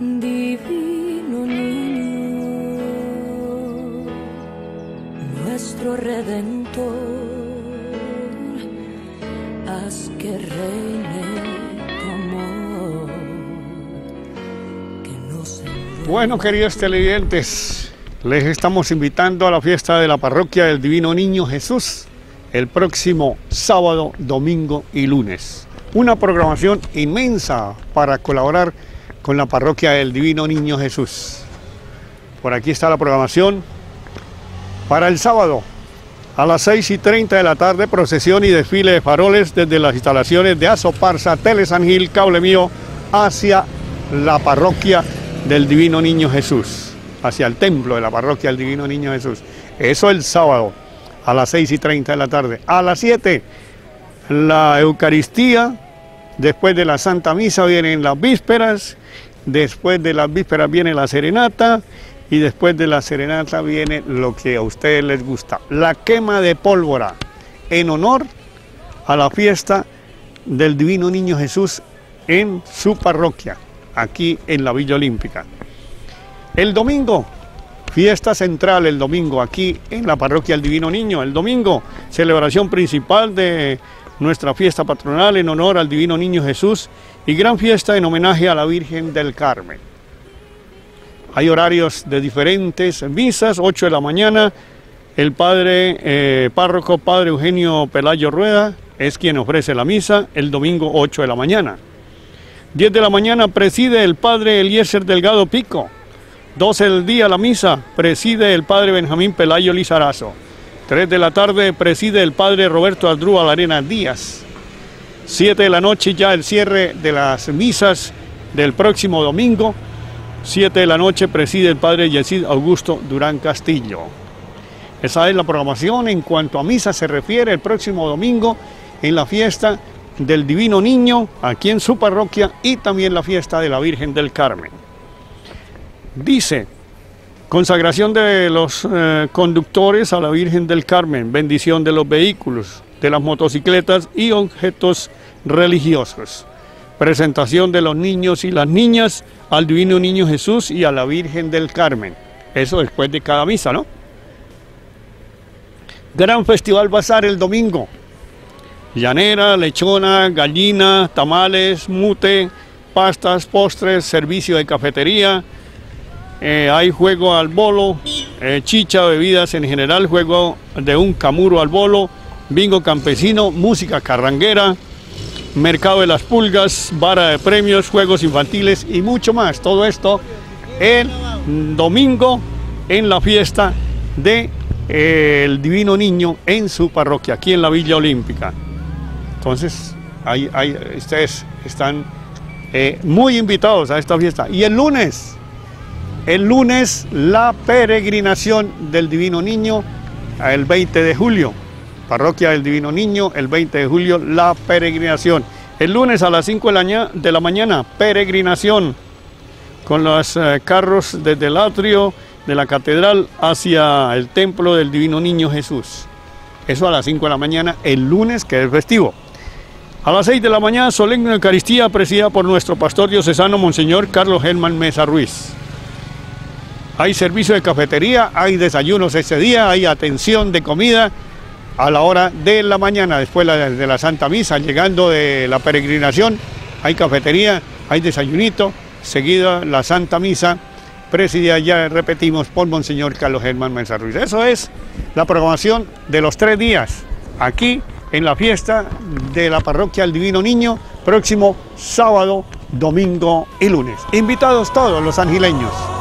Divino niño, nuestro Redentor, haz que reine tu amor, que no se... Bueno, queridos televidentes, les estamos invitando a la fiesta de la parroquia del Divino Niño Jesús el próximo sábado, domingo y lunes. Una programación inmensa para colaborar con la parroquia del Divino Niño Jesús. Por aquí está la programación para el sábado a las 6:30 de la tarde, procesión y desfile de faroles desde las instalaciones de Azoparsa, Tele San Gil, Cable Mío, hacia la parroquia del Divino Niño Jesús, hacia el templo de la parroquia del Divino Niño Jesús. Eso el sábado a las 6:30 de la tarde. A las 7, la Eucaristía. Después de la Santa Misa vienen las vísperas, después de las vísperas viene la serenata y después de la serenata viene lo que a ustedes les gusta, la quema de pólvora, en honor a la fiesta del Divino Niño Jesús en su parroquia, aquí en la Villa Olímpica. El domingo, fiesta central el domingo, aquí en la parroquia del Divino Niño. El domingo, celebración principal de nuestra fiesta patronal en honor al Divino Niño Jesús y gran fiesta en homenaje a la Virgen del Carmen. Hay horarios de diferentes misas, 8 de la mañana, el padre párroco, padre Eugenio Pelayo Rueda, es quien ofrece la misa, el domingo 8 de la mañana. 10 de la mañana preside el padre Eliezer Delgado Pico, 12 del día la misa, preside el padre Benjamín Pelayo Lizarazo. 3 de la tarde preside el padre Roberto Asdrúbal Arenas Díaz. 7 de la noche ya el cierre de las misas del próximo domingo. 7 de la noche preside el padre Yesid Augusto Durán Castillo. Esa es la programación en cuanto a misa se refiere el próximo domingo en la fiesta del Divino Niño aquí en su parroquia y también la fiesta de la Virgen del Carmen. Dice: consagración de los conductores a la Virgen del Carmen, bendición de los vehículos, de las motocicletas y objetos religiosos. Presentación de los niños y las niñas al Divino Niño Jesús y a la Virgen del Carmen. Eso después de cada misa, ¿no? Gran Festival Bazar el domingo. Llanera, lechona, gallina, tamales, mute, pastas, postres, servicio de cafetería. Hay juego al bolo, chicha, bebidas en general, juego de un camuro al bolo, bingo campesino, música carranguera, mercado de las pulgas, vara de premios, juegos infantiles y mucho más. Todo esto el domingo en la fiesta del Divino Niño en su parroquia, aquí en la Villa Olímpica. Entonces, ustedes están muy invitados a esta fiesta. Y el lunes, la peregrinación del Divino Niño, el 20 de julio. Parroquia del Divino Niño, el 20 de julio, la peregrinación. El lunes a las 5 de la mañana, peregrinación, con los carros desde el atrio de la catedral hacia el templo del Divino Niño Jesús. Eso a las 5 de la mañana, el lunes, que es festivo. A las 6 de la mañana, solemne Eucaristía, presidida por nuestro pastor diocesano, Monseñor Carlos Helman Mesa Ruiz. Hay servicio de cafetería, hay desayunos ese día, hay atención de comida a la hora de la mañana, después de la Santa Misa, llegando de la peregrinación, hay cafetería, hay desayunito, seguida la Santa Misa, presidida, ya repetimos, por Monseñor Carlos Helman Mesa Ruiz. Eso es la programación de los 3 días, aquí en la fiesta de la parroquia del Divino Niño, próximo sábado, domingo y lunes. Invitados todos los sangileños.